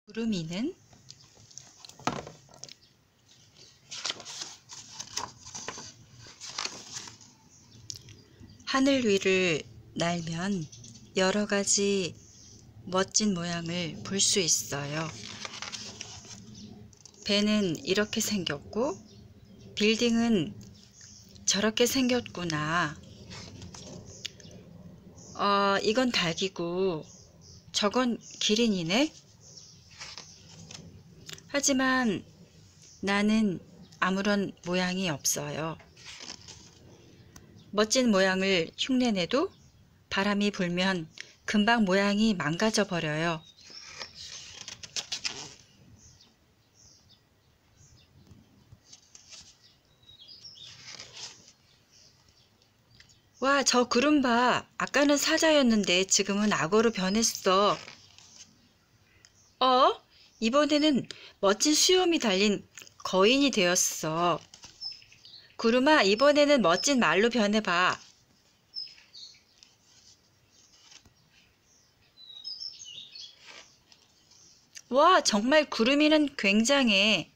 구름이는 하늘 위를 날면 여러 가지 멋진 모양을 볼 수 있어요. 배는 이렇게 생겼고 빌딩은 저렇게 생겼구나. 이건 닭이고 저건 기린이네. 하지만 나는 아무런 모양이 없어요. 멋진 모양을 흉내내도 바람이 불면 금방 모양이 망가져 버려요. 와, 저 구름 봐. 아까는 사자였는데 지금은 악어로 변했어. 이번에는 멋진 수염이 달린 거인이 되었어. 구름아, 이번에는 멋진 말로 변해봐. 와, 정말 구름이는 굉장해.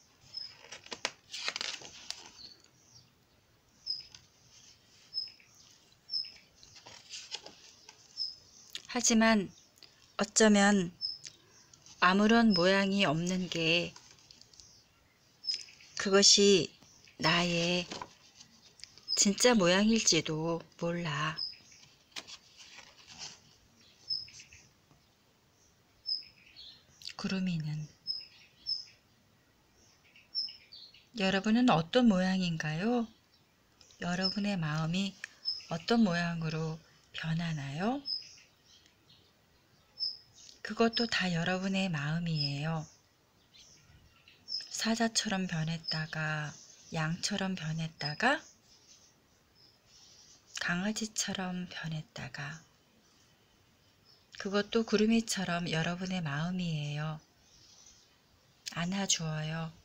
하지만 어쩌면 아무런 모양이 없는 게 그것이 나의 진짜 모양일지도 몰라. 구름이는 여러분은 어떤 모양인가요? 여러분의 마음이 어떤 모양으로 변하나요? 그것도 다 여러분의 마음이에요. 사자처럼 변했다가 양처럼 변했다가 강아지처럼 변했다가 그것도 구름이처럼 여러분의 마음이에요. 안아주어요.